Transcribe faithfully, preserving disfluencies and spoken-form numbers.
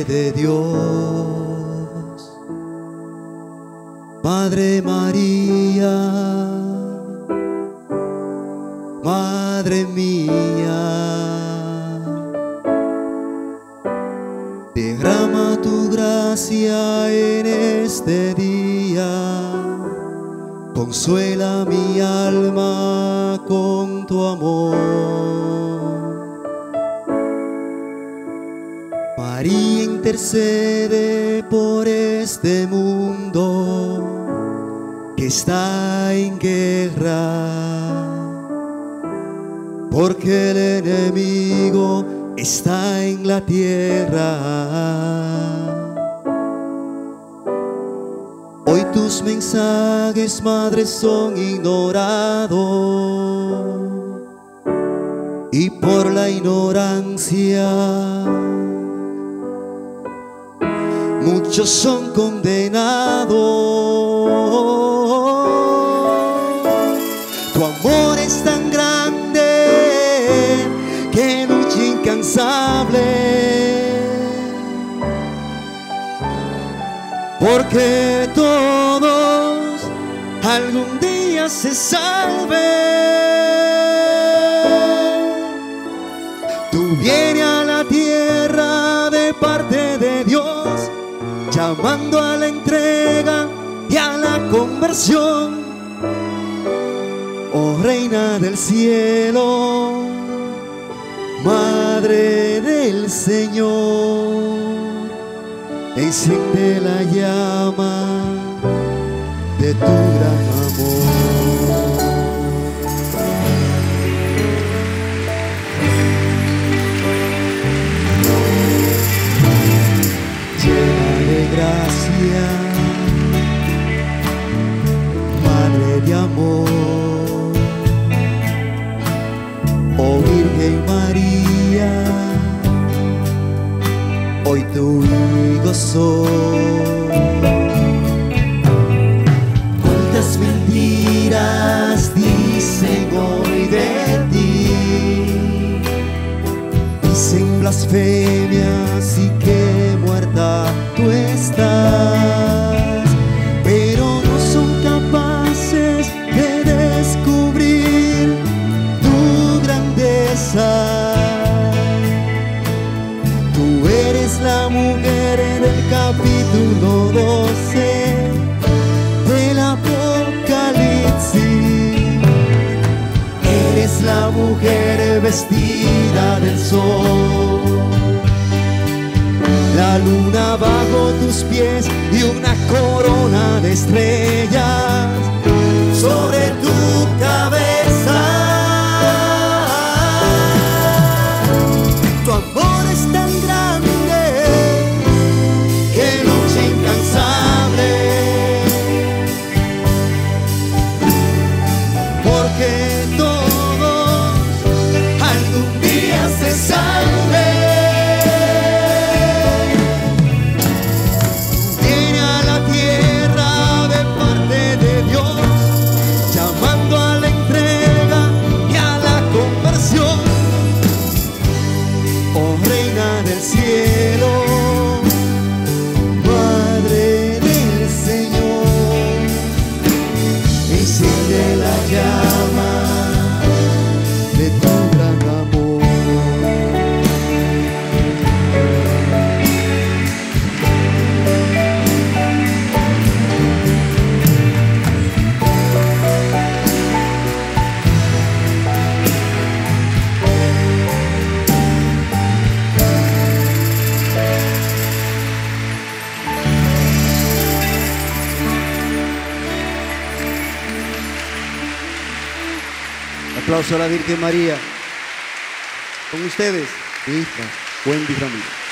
de Dios. Madre María, Madre mía, derrama tu gracia en este día, consuela mi alma con tu amor. María intercede por este mundo que está en guerra, porque el enemigo está en la tierra. Hoy tus mensajes, madre, son ignorados, y por la ignorancia muchos son condenados. Tu amor es tan grande que lucha incansable, porque todos algún día se salven. Tú vienes a la tierra de parte de Dios, llamando a la entrega y a la conversión. Oh Reina del cielo, Madre del Señor, enciende la llama de tu gran amor. Llena de gracia, Madre de amor, oh Virgen María, hoy tu hijo soy. Cuántas mentiras dicen hoy de ti, dicen blasfemias y que muerta tú estás, pero no son capaces de descubrir tu grandeza. Tú eres la mujer del capítulo doce del Apocalipsis. Eres la mujer vestida del sol, la luna bajo tus pies y una corona de estrellas sobre tu cabeza. Tu amor es tan grande que lucha incansable, porque todos algún día se salven. Viene a la tierra de parte de Dios, llamando a la entrega y a la conversión. Oh Reina del cielo, Madre del Señor, enciende la llama de tu gran amor. Aplauso a la Virgen María. Con ustedes, mi hija Wendy Ramírez.